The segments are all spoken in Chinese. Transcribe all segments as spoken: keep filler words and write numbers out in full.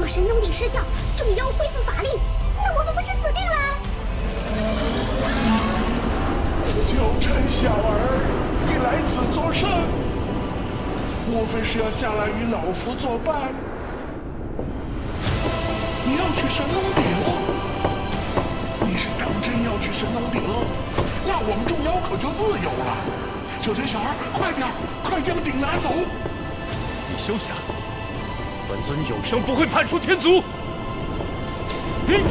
神农鼎失效，众妖恢复法力，那我们不是死定了？ 九臣小儿，你来此作甚？莫非是要下来与老夫作伴？你要去神农鼎？你是当真要去神农鼎？那我们众妖可就自由了。九臣小儿，快点，快将鼎拿走！ 你休想！本尊永生不会叛出天族！嗯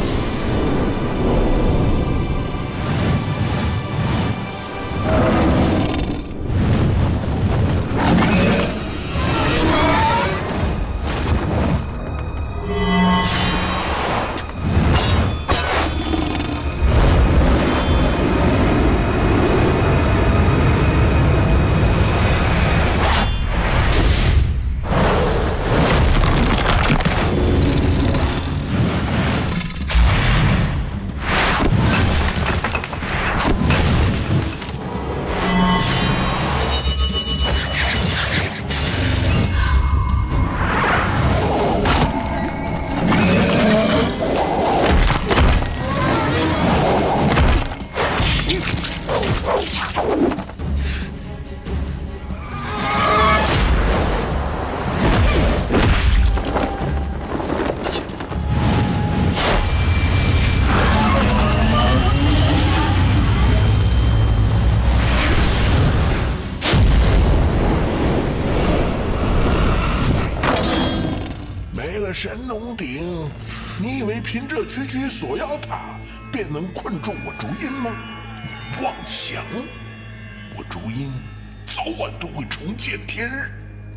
神农鼎，你以为凭这区区锁妖塔便能困住我竹音吗？你妄想！我竹音早晚都会重见天日。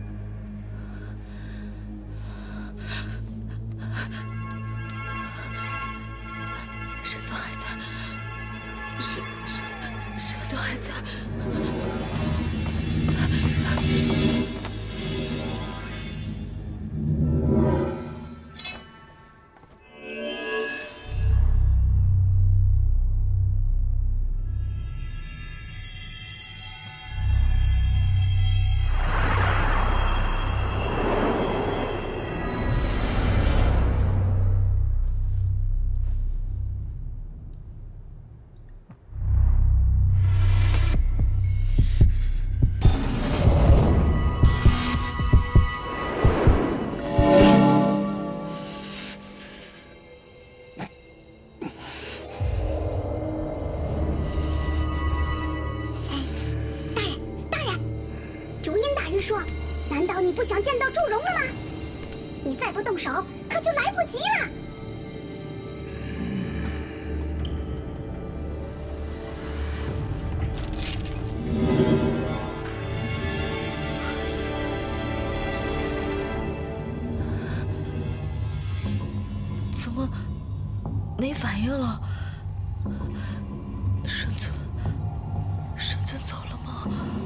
神尊还在，神神神尊还在。 说，难道你不想见到祝融了吗？你再不动手，可就来不及了。 怎么没反应了？神尊，神尊走了吗？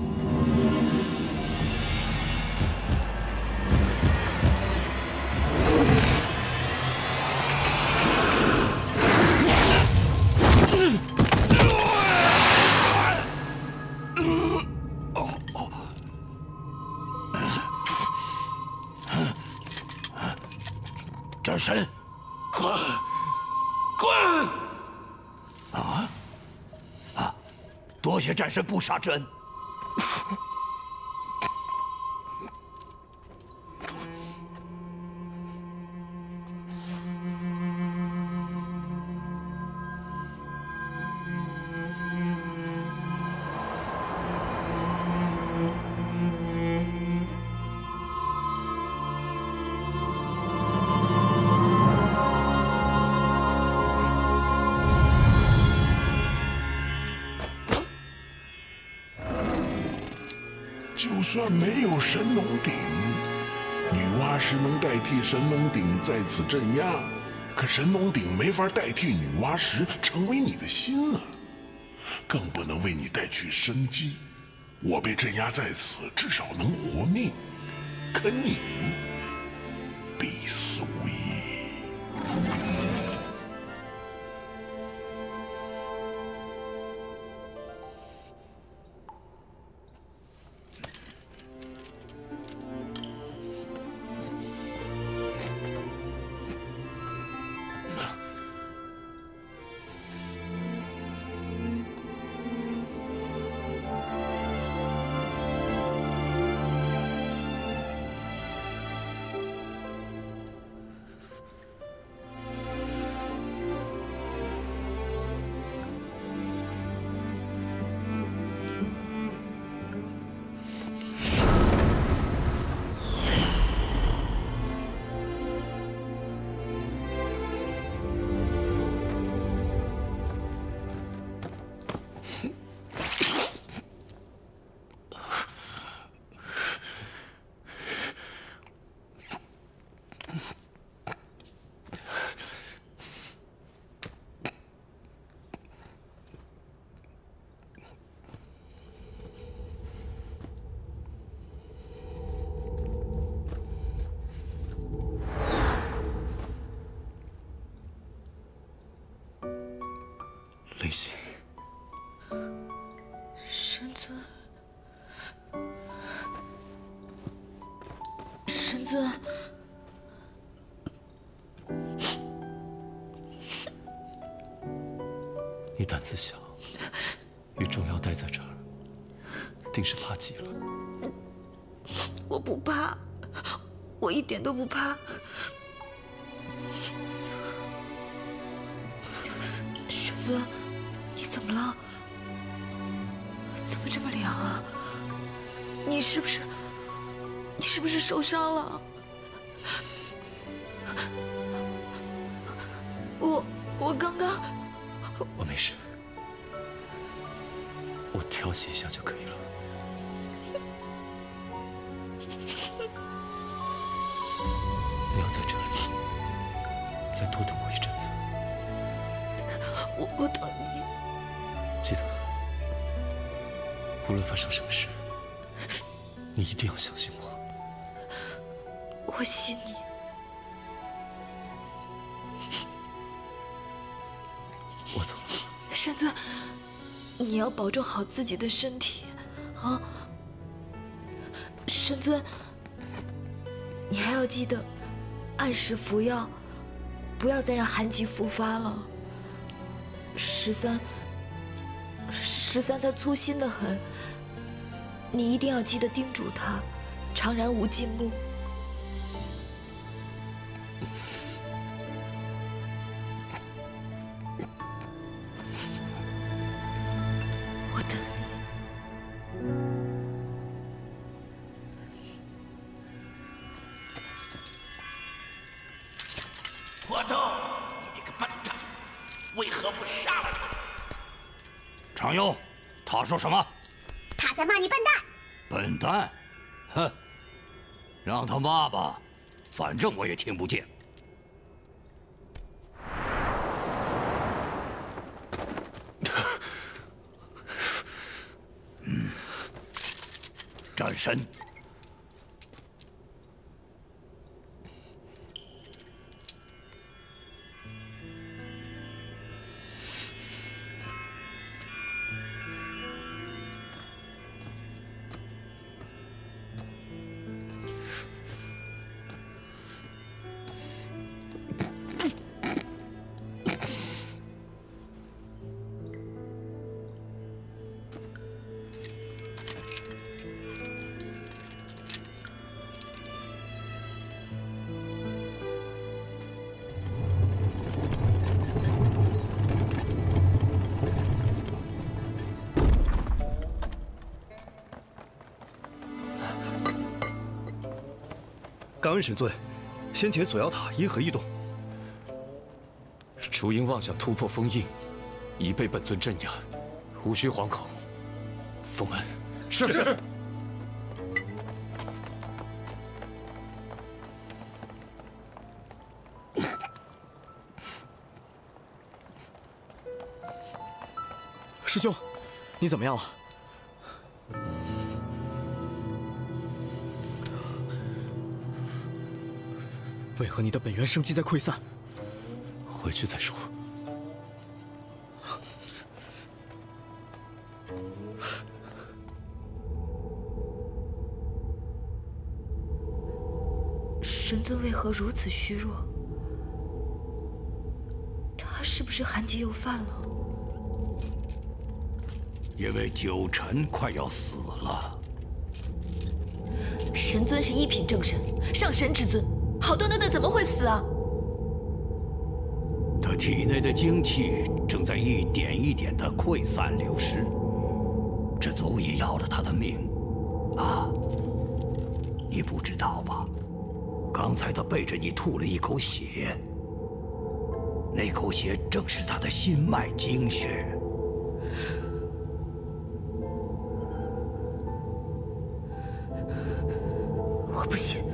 战神，滚！滚！啊！啊！多谢战神不杀之恩。就算没有神农鼎，女娲石能代替神农鼎在此镇压，可神农鼎没法代替女娲石成为你的心啊，更不能为你带去生机。我被镇压在此，至少能活命，可你必死无疑。 尊， 你胆子小，与钟瑶待在这儿，定是怕极了。 我不怕，我一点都不怕。神尊，你怎么了？怎么这么凉啊？你是不是，你是不是受伤了？我我刚刚。 我没事，我调息一下就可以了。你要在这里再多等我一阵子。 我我等你。 记得，不论发生什么事，你一定要相信我。 我信你。 我走了， 神尊，你要保重好自己的身体，啊！神尊，你还要记得按时服药，不要再让寒疾复发了。十三，十三他粗心得很，你一定要记得叮嘱他，常然无进目。 火斗，你这个笨蛋，为何不杀了他？ 常佑，他说什么？ 他在骂你笨蛋。 笨蛋，哼，让他骂吧，反正我也听不见。嗯，战神。 感恩神尊，先前锁妖塔因何异动？ 雏鹰妄想突破封印，已被本尊镇压，无需惶恐。封恩。 是是。师兄，你怎么样了？ 为何你的本源生机在溃散？ 回去再说。 神尊为何如此虚弱？他是不是寒疾又犯了？ 因为九尘快要死了。 神尊是一品正神，上神之尊。 好端端的怎么会死啊？ 他体内的精气正在一点一点的溃散流失，这足以要了他的命。啊，你不知道吧？刚才他背着你吐了一口血，那口血正是他的心脉精血。 我不信。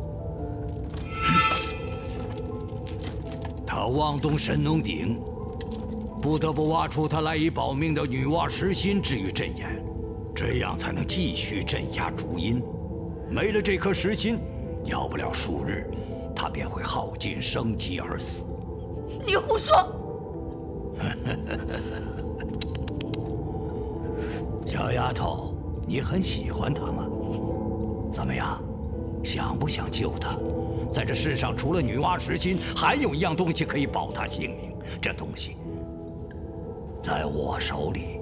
他妄动神农鼎，不得不挖出他赖以保命的女娲石心置于阵眼，这样才能继续镇压烛阴。没了这颗石心，要不了数日，他便会耗尽生机而死。 你胡说！ 小丫头，你很喜欢他吗？怎么样， 想不想救他？在这世上，除了女娲石心，还有一样东西可以保他性命。这东西在我手里。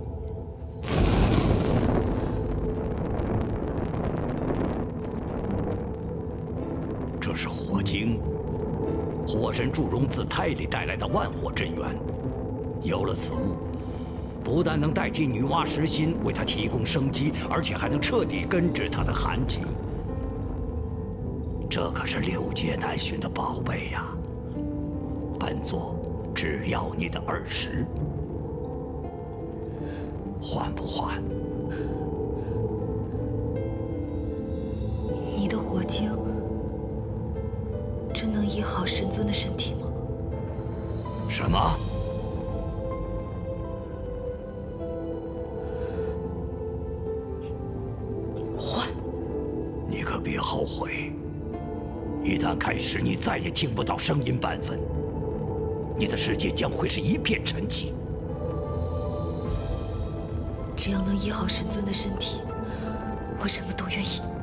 这是火晶，火神祝融自胎里带来的万火真元。有了此物，不但能代替女娲石心为他提供生机，而且还能彻底根治他的寒疾。这可是六界难寻的宝贝呀！本座只要你的二十，换不换？ 你的火晶真能医好神尊的身体吗？ 什么？ 换！ 你可别后悔。一旦开始，你再也听不到声音半分，你的世界将会是一片沉寂。 只要能医好神尊的身体，我什么都愿意。